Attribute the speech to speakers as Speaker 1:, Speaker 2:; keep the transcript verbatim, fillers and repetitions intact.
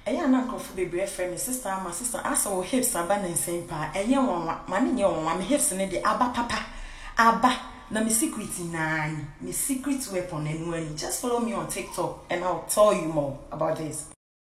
Speaker 1: I am not for baby friend, sister, my sister, I saw hips are banning same pa, a young one, money, young one, hips in the Abba Papa, Abba, na me secret nine, me secret weapon, and when you just follow me on TikTok and I'll tell you more about this.